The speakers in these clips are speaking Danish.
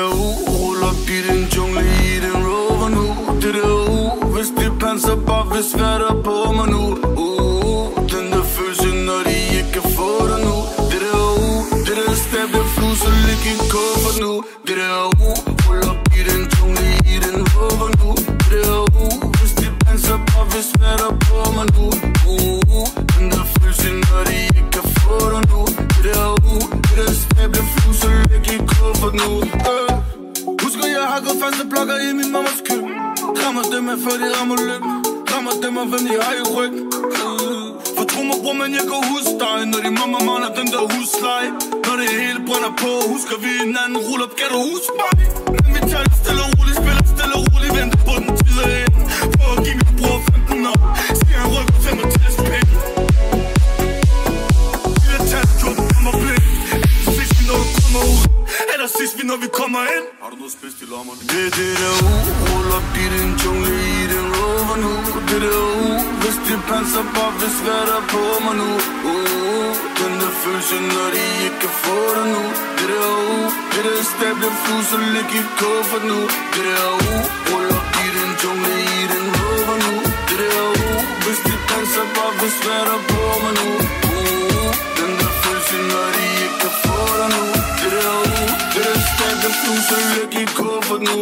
der rul op i den jungle i den Rover nu. Det der hvis det panser bare vil svært at på mig nu. Den der følelse, når de ikke kan få dig nu. Det der stabler flus og lig i kuffert nu. Det der rul op i den jungle i den Rover nu. Det der hvis det panser bare vil svært at på mig nu. Den der følelse, når de ikke kan få dig nu. Det der stabler flus og lig i kuffert nu. Husker jeg har gået faste blokker i min mammas køkken. Rammer dem af før de rammer lykken. Rammer dem af hvem de har i ryggen. For tro mig bror, men jeg kan huske dig. Når de mamma mangler den der husleje. Når det hele brænder på, husker vi hinanden. Rull op, kan du huske mig? Men vi tager det stille og roligt, spiller stille og roligt. Venter på den tid af enden. For at give min bror 15 år. Skal han rykke 65 penge. Vi har taget gjort den kommer blik. Sidst vi når du kommer ud. Eller sidst vi når vi kommer ind. Har du noget spidst i lommerne? Det der rull op i den jungle i den Rover nu. Det der hvis det panser bare vil svært at på mig nu. Den der følelse, når de ikke kan få dig nu. Det der stabler flus og lig i kuffert nu. Det der rull op i den jungle i den Rover nu. Det der hvis det panser bare vil svært at på mig nu. Den der følelse, når de ikke kan få dig nu. Det der stabler flus og lig i kuffert nu.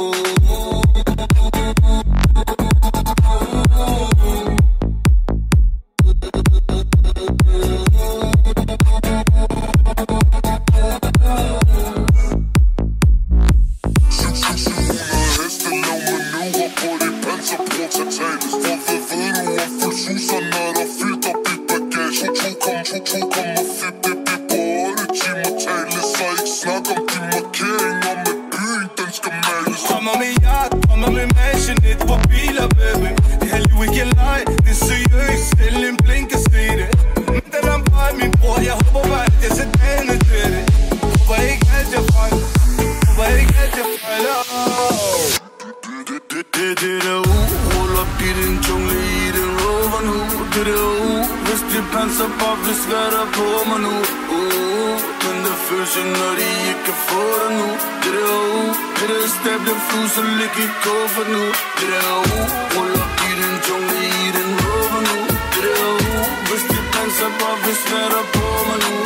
Flus og lig i kuffert nu. Det der rull op i den jungle i den Rover nu. Det der hvis det panser bare vil svært at på mig nu.